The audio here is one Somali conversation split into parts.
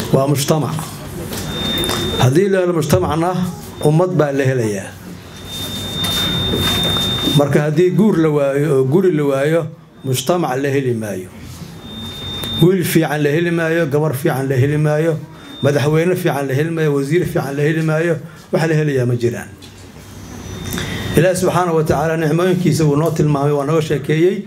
ومجتمع هذه المجتمعنا أمت بالهلية marka hadii guur la waayo guri la waayo mujtamac la heli maayo wiil fiican la heli maayo gabar fiican la heli maayo madaxweyne fiican la heli maayo wasiir fiican la heli maayo waxa la helayaa ma jiraan Ilaahay subhanahu wa ta'ala nicmooyinkiisa uu noo tilmaamay waa naga sheekeeyay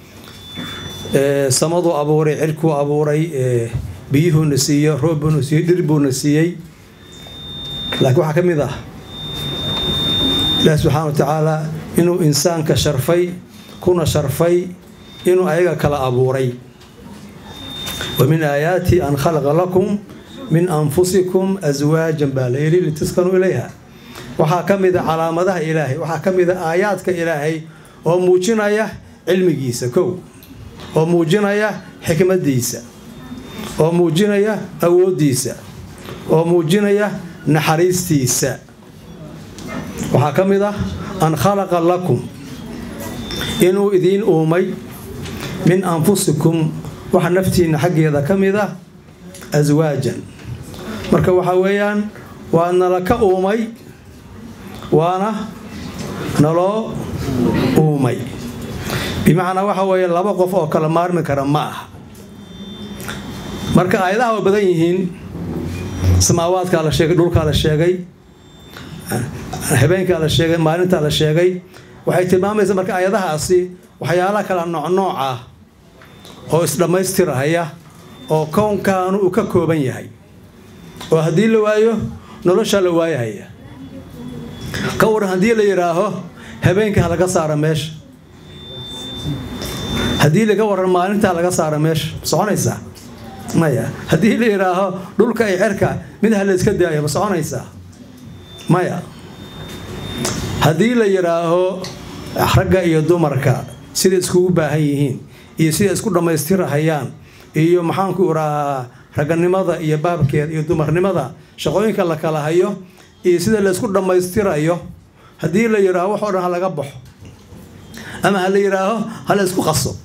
samadu abuuray cirku abuuray biyuhu nasiyo roobbu nasiyo dhirbu nasiyay laakiin waxa kamid ah Ilaahay subhanahu wa ta'ala inuu insaanka sharfay kuna sharfay inuu ayaga kala abuuray ومن آياتي أن خلق لكم من أنفسكم أزواجا بالليل لتسكنوا إليها وحاكم إذا علامتها إلهي وحاكم إذا آياتك إلهي وموجنا علم جيسة كو وموجنا حكمة ديسة وموجنا أود ديسة وموجنا نحريس ديسة وحاكم إذا أن خلق لكم إنه إذين أومي من أنفسكم waxa naftiina xageeda kamida azwaajan marka waxa weeyaan waa nalaka uumay waana nalo uumay bimaana waxa weeyaan laba qof oo kala maarmi kara ma aha marka ayadaha badan yihiin samaawaadka la sheegay dhulka la sheegay habeenka la sheegay maalinta la sheegay waxay tilmaamaysaa marka ayadahaasi waxyaalaha kala nooc ah oo isdhamaystiraya oo koonkaanu uu ka kooban yahay oo hadii la waayo nolosha la waayaya ka waran hadii la yiraaho habeenka laga saaro meesha hadii laga waran maalinta laga saaro meesha soconaysa maya hadii la yiraaho dhulka ay cirka mid hal iska daayo ma soconaysa maya hadii la yiraaho ragga iyo dumarka sida isku baahan yihiin iyo sida isku dhamaystirayaan iyo maxaan ku uraha raganimada iyo baabkeed iyo dumarnimada shaqooyinka la kala hayo iyo sida la isku dhamaystirayo hadii la yiraahdo wax oo dhan laga baxo ama hal yiraahdo hal isku qaso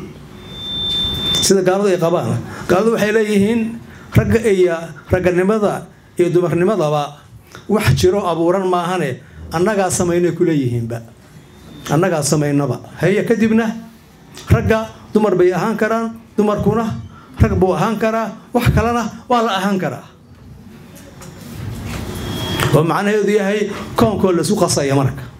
sida gaalada ay qabaan gaaladu waxay leeyihiin ragga iyo raganimada iyo dumarnimadaba wax jiro abuuran maahane annaga sameeyay ku leeyihiinba annaga sameeynaba hay kadibna ragga dumar bay ahaan karaan dumarkuna rag buu ahaan karaa wax kalena waa la ahaan karaa oo macnaheedu yahay koonko la isku qasay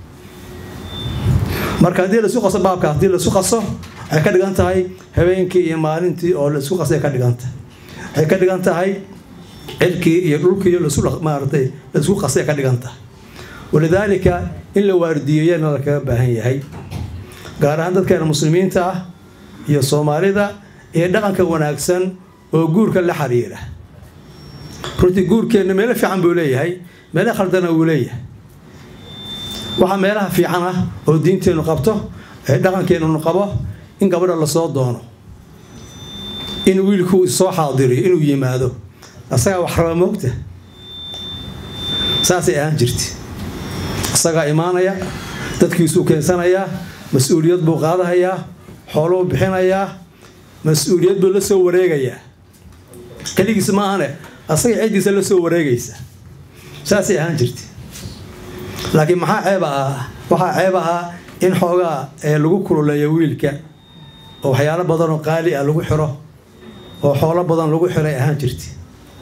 marka hadii la isku qaso baabka hadii la isku qaso ay ka dhigan tahay habeenkii iyo maalintii oo la isku qasay ka dhigan tahay ay ka dhigan tahay cirkii iyo dhulkii la isku maartay la isku qasay ka dhigan tahay walidaalika in la waardiyeeyana la ka baahan yahay gaar ahaan dadka muslimiinta ah iyo Soomaalida ee dhaqanka wanaagsan oo guurka la xariira runtii guurkeena meel fiican buu leeyahay meel khaldan uu leeyahay waxa meelaha fiican ah oo diinteenu qabto ee dhaqankeenu qabo in gabadha la soo doono in wiilku soo xaadiriyo inuu yimaado asaga wax raba moogta saasay aan jirti asaga imaanaya dadkiisu keensanaya مسؤوليات بوقادها يا حلو بحنا يا مسؤوليات بلسه وريجيا كلي اسمه أنا أصير عندي سلسه وريجيسه ساسي هنجرتي لكن ما عيبها إن حاجة لجو كله يويلك أو حياة بدن قالي لجو حرة أو حالة بدن لجو حرة هنجرتي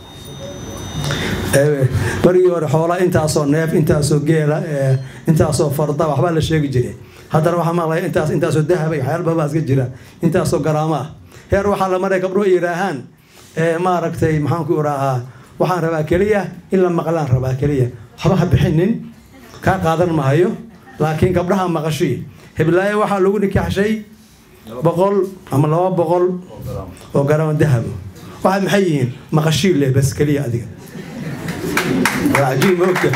بريور حالة أنت أصلا ناف أنت أصلا جيلا أنت أصلا فرضا وحبل الشيء جري هذا روح ما الله أنت سودها بي حيال بابا سجلا أنت سو جرامة هي روح على مرة قبره يراهن ما ركتي محنك وراها وحن رباكلية إلا مقلان رباكلية حبها بحنن كان قادر ما هيو لكن قبرها مغشي هبلاي وحن لوني كحشي بقول أما لو بقول وجرام ذهب واحد محيين مغشي له بس كلية هذه عجيب ممكن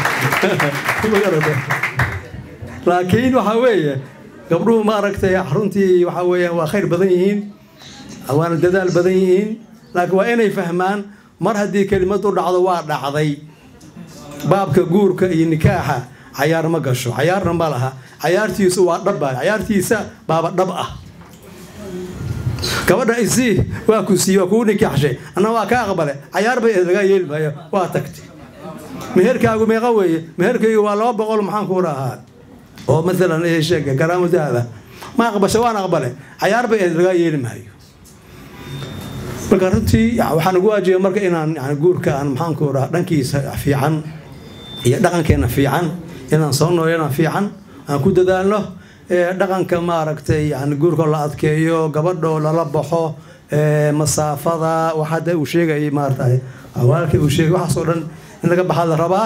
لكن وحويه قبره ما ركتي حرنتي وحويه وخير بدنيين أوان الدلال بدنيين لكن وين يفهمان مر هذه كلمة العضوات عضي بابك جورك النكاحة عيار مقشو عيار نبالها عيارتي سوى ربها عيارتي سا باب ربها gabadha isii waa ku siiyo ku nikaxshay ana waa ka aqbale cayaar bay laga yeelmayo waa tagtay meherkaagu meeqa weeye meherkaygu waa 200 maxaan ku rahaa oo مثلا ay sheegay garaamadaada ma aqbasho waan aqbale cayaar bay laga yeelmayo marka runtii waxaan ugu waajiyay marka inaan guurka aan maxaan ku rahaa dhankiisa fiican iyo dhaqankeena fiican inaan soo nooleena fiican aan ku dadaalno dhaqanka ma aragtay guurka la adkeeyo gabadho la baxo masaafada waxa uu sheegay maartay awaalkii uu sheegay waxa soo dhan in laga baxaa la rabaa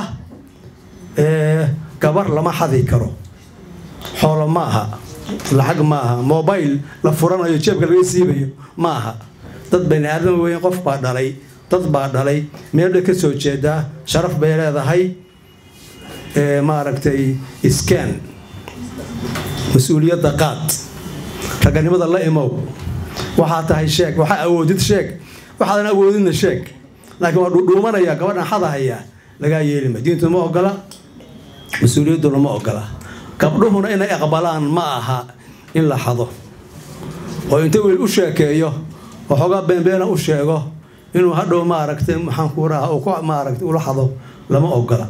gabar lama xadi karo xoolo ma aha lacag ma aha mobile la furanayo jeebka laga siibayo ma aha dad bani aadam weyn qof baa dhalay dad baa dhalay meel ka soo jeeda sharaf bay leedahay ma aragtay iskaan مسؤولية دقات رجعني ماذا الله يمو وحتى هاي شيك وح أوديت شيك وحدا أنا أودينا شيك لكن دومنا يا كمان حدا هيا لقى يلي مدينة ما أقلا مسؤولية دول ما أقلا قبله هنا إن إقبالان معها إلا حظه وينتوي الأشياء يا وحقا بين أشياء إنه هذا ما ركت محنكورة أو كوا ما ركت ولا حظه لما أقلا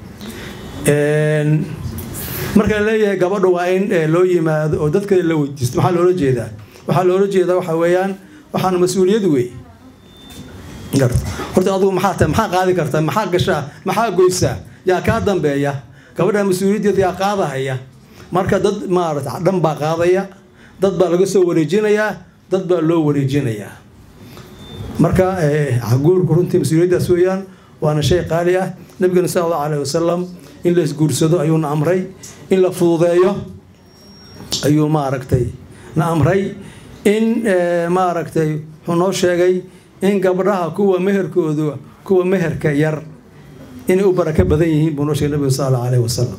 marka leeyahay gabadhu waa in loo yimaado oo dadka la weydiisto waxa loo jeedaa waxa weeyaan waxaan mas'uuliyad weey horta adigu maxaa qaadi kartaa maxaa gashaa maxaa goysaa yaa ka dambeeya gabadha mas'uuliyadda yaa qaadahaya marka dad maarata dhan baa qaadaya dad baa laga soo wareejinayaa dad baa loo wareejinayaa marka guurku runtii mas'uuliyaddaas weeyaan waana shay qaali ah nabiga sallallahu alayhi wasallam in la isguursado ayuu na amray in la fududeeyo ayuu ma aragtay na amray in ma aragtay wuxuu noo sheegay in gabdhaha kuwa meherkoodu kuwa meherka yar inay u baraka badan yihiin buu noo sheegay nabiga sallallahu alayhi wasallam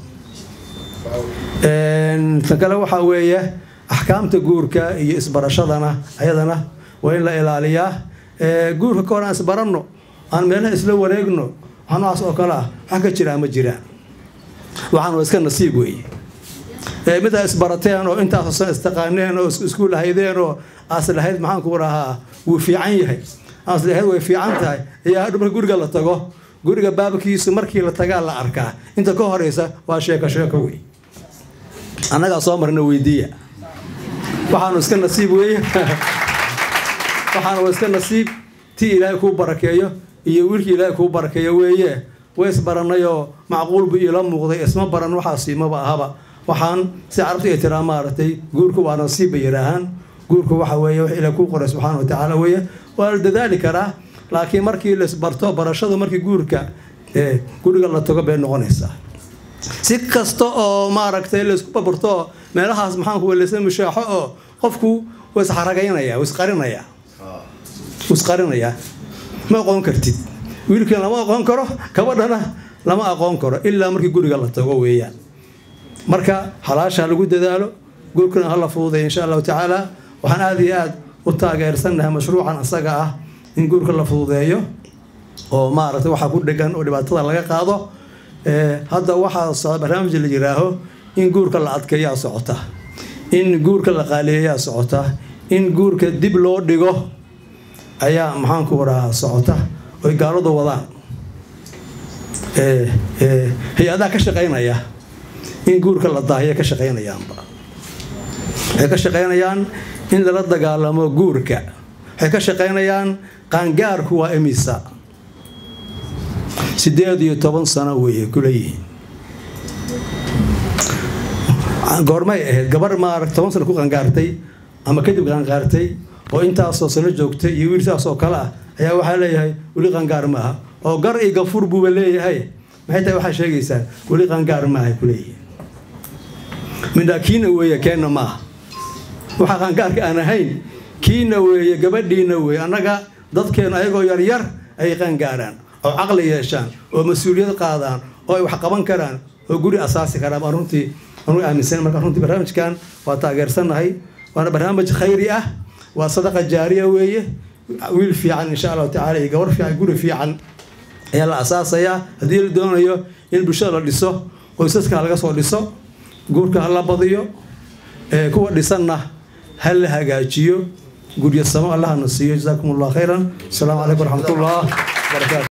fakala waxa weeye ahkaamta guurka iyo isbarashadana ayadana waa in la ilaaliyaa guurka ka hor aan isbaranno aan meelaha isla wareegno waxaas oo kala wax ka jira ma jiraan waxaan iska nasiib weey mid ay isbarateen oo intaas soo istaqaaneen oo isku lahaydeen oo aslahayd maxaan ku rahaa wuu fiican yahay aslahayd way fiican tahay ayaa hadba guriga la tago guriga baabkiisa markii la tagaa la arkaa inta ka horeysa waa sheeko weey anaga soo marna weydiiya waxaan iska nasiib weey waxaan iska nasiib tii Ilaahay ku barakeeyo iyo wiilkii Ilaahay ku barakeeyo weeye ويس برنايو معقول بيلام مغضي اسمه برن وحاسي ما بقى وحان سعرت احتراماتي جوركو ونصيب يراهن جوركو وحويه إلى كوكر سبحانه وتعالى ويا ورد ذلك راه لكن مركي لسبرتو برشاد مركي جوركا جورك الله تقبل نغنيسا سكستو ما ركتي لسكوب برتو ما راح سبحانه هو اللي سمى شاحه قفكو وسحرقينا يا وسقرنا يا ما قوم كرتيد wiilkan lama aqoon karo gabadhana lama aqoon karo ilaa markii guriga la tago weeyaan marka halaasha lagu dadaalo gurkana hala fuuday insha Allah taala waxaan aad iyo aad u taageersanahay mashruucan asaga ah in gurka la fuudeeyo oo maaragtay waxa ku dhagan oo dhibaatada laga qaado hadda waxa barnaamij la jiraaho in gurka la adkeeyo socota in gurka la qaaliyeeyo socota in gurka dib loo dhigo ayaa maxaan ku waraa socota oo gaalada wadaan hay'adaha ka shaqeynaya in guurka la daahiyo ka shaqeynayaanba ay ka shaqeynayaan in la dagaalamo guurka ay ka shaqeynayaan qaangaarku waa imisa 18 sano weeye kuleeyeen goormay ahayd gabar ma arag 10 sano ku qaangaartay ama kadib qaangaartay oo intaas oo sano joogtay iyo wiilkaas oo kala ayaa waxa leeyahay wali qaangaar ma aha oo gar iyo gafur buu leeyahay maxay tahay waxa sheegaysaa wali qaangaar ma aha kuleeyeen midaakiina weeye keena ma waxa qaangaarka aan ahayn kiina weeye gabadhiina weeye anaga dadkeena ayagoo yar yar ay qaangaaraan oo aqli yeeshaan oo mas'uuliyad qaadaan oo wax qaban karaan oo guri asaasi karaan runtii anu aaminsan marka runtii barnaamijkan waa taageersanahay waana barnaamij khayri ah waa sadaqa jaariya weeye wiil fiican insha Allah taala iyo gabar fiican guri fiican ayaa la asaasaya hadii la doonayo in bulshada la dhiso qoysaska laga soo dhiso guurka la badiyo kuwa dhisanna hal la hagaajiyo قول يا السماء الله نسيه جزاكم الله خيرا السلام عليكم ورحمة الله وبركاته